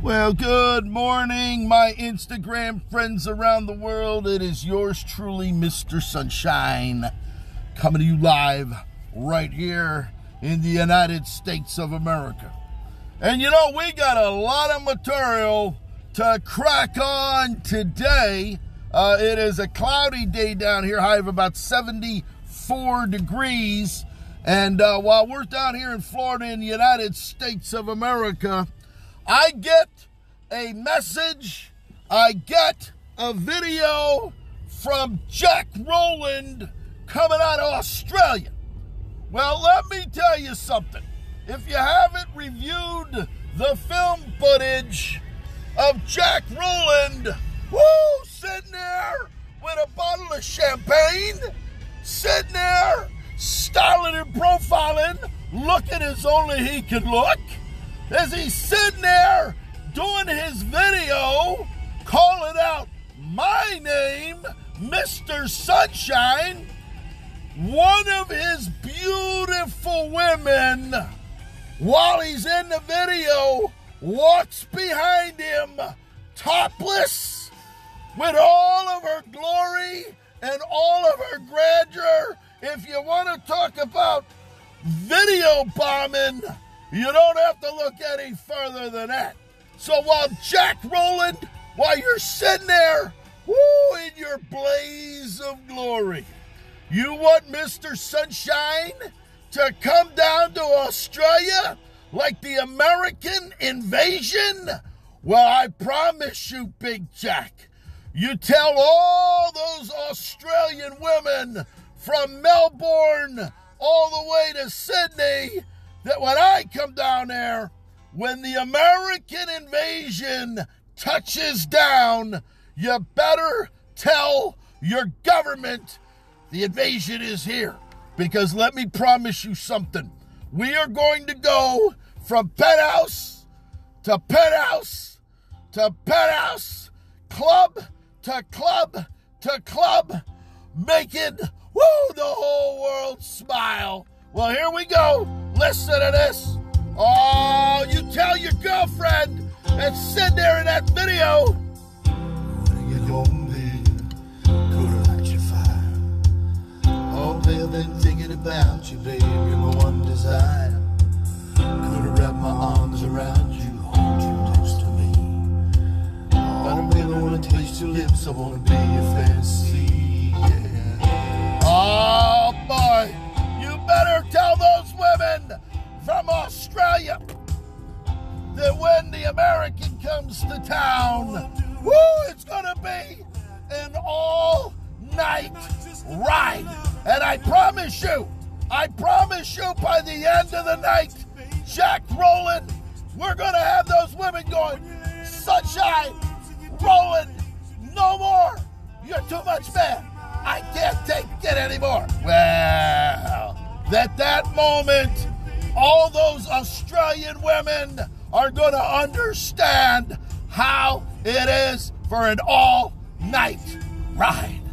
Well, good morning, my Instagram friends around the world. It is yours truly, Mr. Sunshine, coming to you live right here in the United States of America. And you know, we got a lot of material to crack on today. It is a cloudy day down here, high of about 74 degrees. And while we're down here in Florida in the United States of America, I get a message, I get a video from Jack Rowland coming out of Australia. Well, let me tell you something. If you haven't reviewed the film footage of Jack Rowland, sitting there with a bottle of champagne, sitting there styling and profiling, looking as only he can look, as he's sitting there doing his video, calling out my name, Mr. Sunshine, one of his beautiful women, while he's in the video, walks behind him, topless, with all of her glory and all of her grandeur. If you want to talk about video bombing, you don't have to look any further than that. So while Jack Rowland, while you're sitting there, in your blaze of glory, you want Mr. Sunshine to come down to Australia like the American invasion? Well, I promise you, Big Jack, you tell all those Australian women from Melbourne all the way to Sydney that when I come down there, when the American invasion touches down, you better tell your government the invasion is here. Because let me promise you something. We are going to go from penthouse to penthouse to penthouse, club to club to club, making, the whole world smile. Well, here we go. Listen to this. Oh, you tell your girlfriend that's sitting there in that video. When you get home, babe, go to light your fire. Oh, babe, I've been thinking about you, babe. You're my one desire. Could have wrapped my arms around you, hold you next to me. Oh, babe, I want to taste your lips. I want to be your fantasy, yeah. Oh, boy. You better tell those women from Australia that when the American comes to town, it's gonna be an all-night ride. And I promise you, by the end of the night, Jack Rowland, we're gonna have those women going, Sunshine, Rowland, no more. You're too much man. I can't take it anymore. Well, at that moment, all those Australian women are going to understand how it is for an all-night ride.